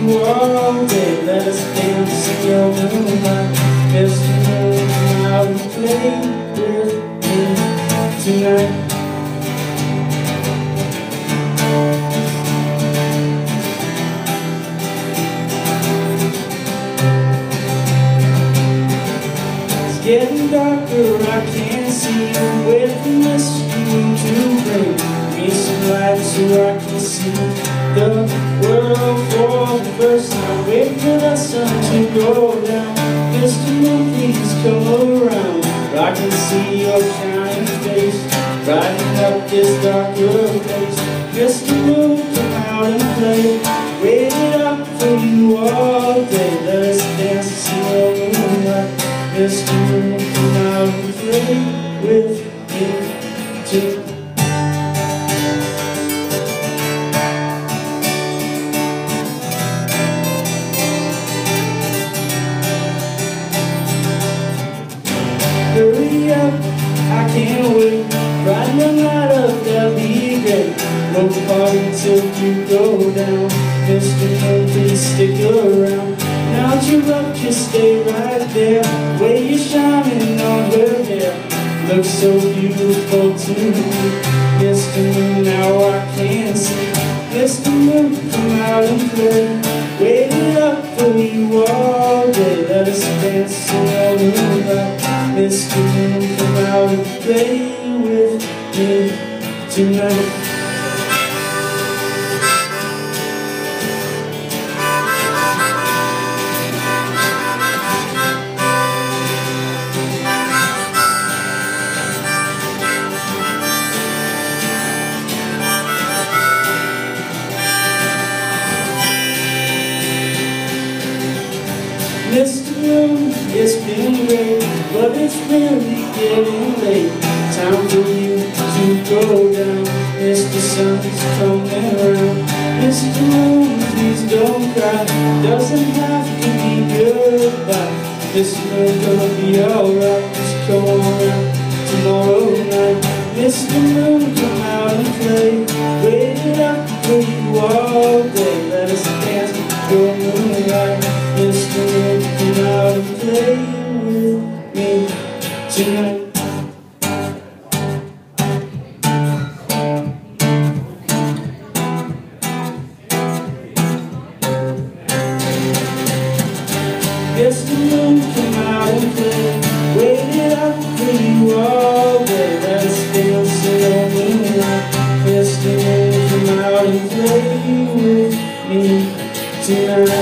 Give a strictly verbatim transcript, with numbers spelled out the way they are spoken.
you all day. Let us dance in your moonlight. Mister Moon, come out and play with me tonight. It's getting darker, I can't see where the Mister Moon to bring me some light so I can see the world for the first time. Wait for the sun to go down. Mister Moon, please come around. I can see your shining face brighten up this darker place. Mister Moon, come out and play. Waited up for you all day. Let us dance in the moonlight. Mister Moon, come out and play with me tonight. Hurry up, I can't wait. Riding the night up, that'll be great. No party till you go down. Mister Moon, please stick around. Now that you're up, just stay right there. Where you're shining on her hair looks so beautiful to me. Mister Moon, now I can see. Mister Moon, come out and play. Waited up for you all day. Let us dance in the moonlight. Mister Moon, come out and play with me tonight. Mister Moon, it's been great, but it's really getting late. Time for you to go down. Mister Sun's coming around. Mister Moon, please don't cry. Doesn't have to be goodbye. Mister Moon, gonna be alright. Just come around tomorrow night. Mister Moon, come out and play. Waited up for you all day. Let us dance with your moonlight. Mister Moon, come out and play with me tonight. Mister Moon, come out and play. Waited up for you all day. Let us dance in the moonlight. Mister Moon, come out and play with me tonight.